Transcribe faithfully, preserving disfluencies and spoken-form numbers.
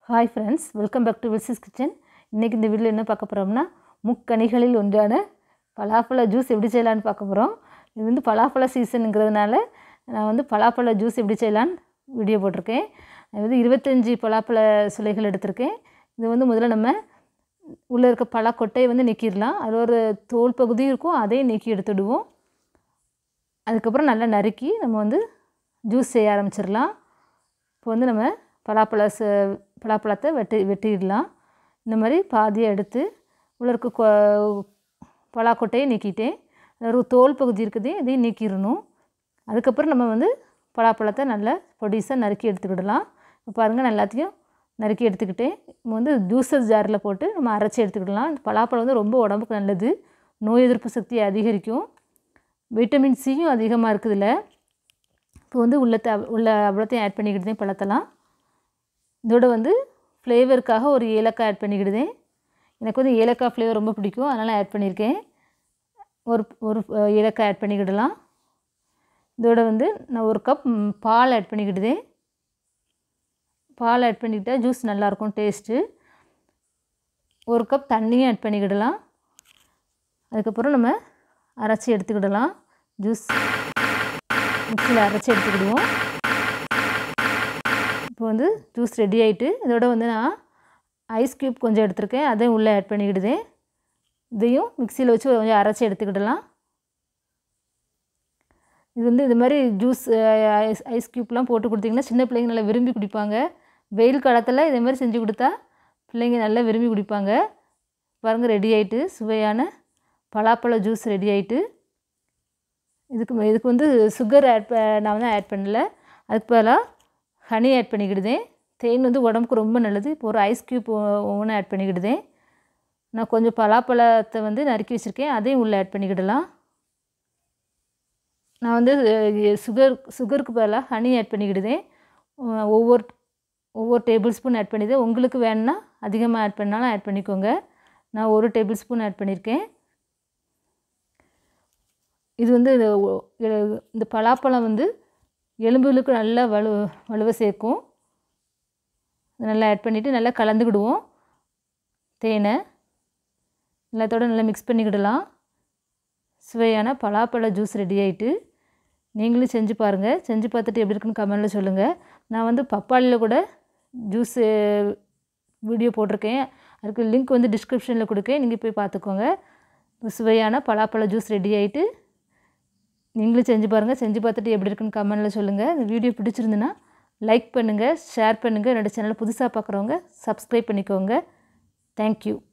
Hi friends, welcome back to Wilson's Kitchen. இன்னைக்கு இந்த வீடியோல என்ன பார்க்க போறோம்னா முக்கனிகளில் ஒன்றான பலாப்பழ ஜூஸ் எப்படி செய்யலாம்னு பார்க்க போறோம். இது வந்து பலாப்பழ சீசன்ங்கிறதுனால நான் வந்து பலாப்பழ ஜூஸ் எப்படி செய்யலாம்னு வீடியோ போட்டுருக்கேன். அது வந்து இருபத்தஞ்சு பலாப்பழ சுளைகள் எடுத்துர்க்கேன். இது வந்து முதல்ல நம்ம உள்ள இருக்க பழ கொட்டையை வந்து நீக்கிரலாம். அது ஒரு தோல் பகுதி இருக்கும், அதையும் நீக்கி எடுத்துடுவோம். அதுக்கு அப்புறம் நல்லா நறுக்கி நம்ம வந்து ஜூஸ் செய்ய ஆரம்பிச்சிரலாம். இப்போ வந்து நம்ம பலாப்பழ பலாப்பழத்தை வெட்டி வெட்டிடலாம். இந்த மாதிரி பாதியை எடுத்து உள்ள இருக்க கொ பலாக்கொட்டையை நீக்கிட்டேன். ஒரு தோல் பகுதி இருக்குது, இதையும் நீக்கிடணும். அதுக்கப்புறம் நம்ம வந்து பலாப்பழத்தை நல்லா பொடிசாக நறுக்கி எடுத்துக்கிடலாம். இப்போ பாருங்கள், நான் எல்லாத்தையும் நறுக்கி எடுத்துக்கிட்டேன். இப்போ வந்து ஜூஸர் ஜாரில் போட்டு நம்ம அரைச்சி எடுத்துக்கிடலாம். இந்த பலாப்பழம் வந்து ரொம்ப உடம்புக்கு நல்லது, நோய் எதிர்ப்பு சக்தியை அதிகரிக்கும், விட்டமின் சியும் அதிகமாக இருக்குதுல்ல. இப்போ வந்து உள்ள த உள்ள அவ்வளோத்தையும் ஆட் பண்ணிக்கிட்டேன் பழத்தெல்லாம். இதோட வந்து ஃப்ளேவருக்காக ஒரு ஏலக்காய் ஆட் பண்ணிக்கிடுதேன். எனக்கு வந்து ஏலக்காய் ஃப்ளேவர் ரொம்ப பிடிக்கும், அதனால் ஆட் பண்ணியிருக்கேன். ஒரு ஒரு ஏலக்காய் ஆட் பண்ணிக்கிடலாம். இதோட வந்து நான் ஒரு கப் பால் ஆட் பண்ணிக்கிடுதேன். பால் ஆட் பண்ணிக்கிட்டால் ஜூஸ் நல்லாயிருக்கும் டேஸ்ட்டு. ஒரு கப் தண்ணியும் ஆட் பண்ணிக்கிடலாம். அதுக்கப்புறம் நம்ம அரைச்சி எடுத்துக்கிடலாம். ஜூஸ் மிக்ஸியில் அரைச்சி எடுத்துக்கிடுவோம். இப்போ வந்து ஜூஸ் ரெடி ஆகிட்டு, இதோட வந்து நான் ஐஸ் க்யூப் கொஞ்சம் எடுத்துருக்கேன், அதையும் உள்ளே ஆட் பண்ணிக்கிடுதேன். இதையும் மிக்சியில் வச்சு கொஞ்சம் அரைச்சி எடுத்துக்கிடலாம். இது வந்து இது மாதிரி ஜூஸ் ஐஸ் ஐஸ் க்யூப்லாம் போட்டு கொடுத்திங்கன்னா சின்ன பிள்ளைங்க நல்லா விரும்பி குடிப்பாங்க. வெயில் காலத்தில் இதே மாதிரி செஞ்சு கொடுத்தா பிள்ளைங்க நல்லா விரும்பி குடிப்பாங்க. பாருங்கள், ரெடி ஆகிட்டு சுவையான பலாப்பழ ஜூஸ் ரெடி ஆகிட்டு. இதுக்கு இதுக்கு வந்து சுகர் ஆட் நான் வந்து ஆட் பண்ணல, அதுக்கு பதிலாக ஹனி ஆட் பண்ணிக்கிடுதேன். தேன் வந்து உடம்புக்கு ரொம்ப நல்லது. இப்போ ஒரு ஐஸ் க்யூப் ஒன்று ஆட் பண்ணிக்கிடுதேன். நான் கொஞ்சம் பலாப்பழத்தை வந்து நறுக்கி வச்சுருக்கேன், அதையும் உள்ளே ஆட் பண்ணிக்கிடலாம். நான் வந்து சுகர் சுகருக்கு பதிலாக ஹனி ஆட் பண்ணிக்கிடுதேன். ஒவ்வொரு ஒவ்வொரு டேபிள் ஸ்பூன் ஆட் பண்ணிடுதேன். உங்களுக்கு வேணுன்னா அதிகமாக ஆட் பண்ணாலும் ஆட் பண்ணிக்கோங்க. நான் ஒரு டேபிள் ஸ்பூன் ஆட் பண்ணியிருக்கேன். இது வந்து இந்த பலாப்பழம் வந்து எலும்புகளுக்கு நல்லா வலு வலுவை சேர்க்கும். நல்லா ஆட் பண்ணிவிட்டு நல்லா கலந்துக்கிடுவோம். தேனை எல்லாத்தோடு நல்லா மிக்ஸ் பண்ணிக்கிடலாம். சுவையான பலாப்பழ ஜூஸ் ரெடி ஆகிட்டு. நீங்களும் செஞ்சு பாருங்கள். செஞ்சு பார்த்துட்டு எப்படி இருக்குன்னு கமெண்டில் சொல்லுங்கள். நான் வந்து பப்பாளியில் கூட ஜூஸு வீடியோ போட்டிருக்கேன், அதுக்கு லிங்க் வந்து டிஸ்கிரிப்ஷனில் கொடுக்கேன், நீங்கள் போய் பார்த்துக்கோங்க. சுவையான பலாப்பழ ஜூஸ் ரெடி ஆகிட்டு. நீங்களும் செஞ்சு பாருங்கள். செஞ்சு பார்த்துட்டு எப்படி இருக்குன்னு கமெண்டில் சொல்லுங்கள். இந்த வீடியோ பிடிச்சிருந்துன்னா லைக் பண்ணுங்கள், ஷேர் பண்ணுங்கள். என்னோடய சேனலை புதுசாக பார்க்குறவங்க சப்ஸ்கிரைப் பண்ணிக்கோங்க. தேங்க்யூ.